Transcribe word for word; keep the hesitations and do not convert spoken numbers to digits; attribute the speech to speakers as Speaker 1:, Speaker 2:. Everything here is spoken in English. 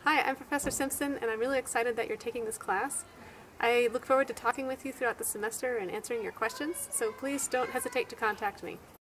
Speaker 1: Hi, I'm Professor Simpson, and I'm really excited that you're taking this class. I look forward to talking with you throughout the semester and answering your questions, so please don't hesitate to contact me.